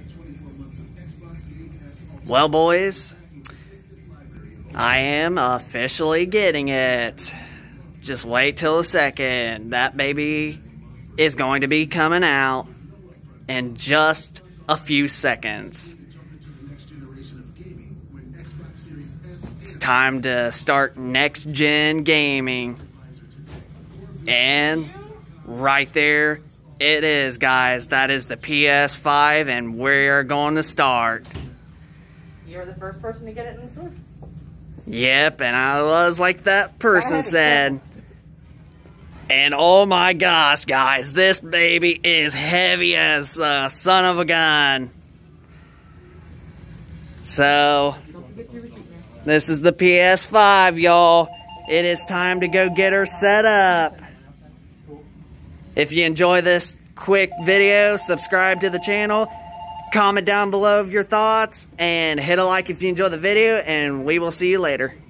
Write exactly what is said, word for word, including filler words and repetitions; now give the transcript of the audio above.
Well, boys, I am officially getting it. Just wait till a second. That baby is going to be coming out in just a few seconds. It's time to start next gen gaming. And right there it is, guys. That is the P S five, and we're going to start. You're the first person to get it in the store? Yep, and I was like that person said. And oh my gosh, guys, this baby is heavy as a son of a gun. So, this is the P S five, y'all. It is time to go get her set up. If you enjoy this quick video, subscribe to the channel. Comment down below your thoughts and hit a like if you enjoy the video, and we will see you later.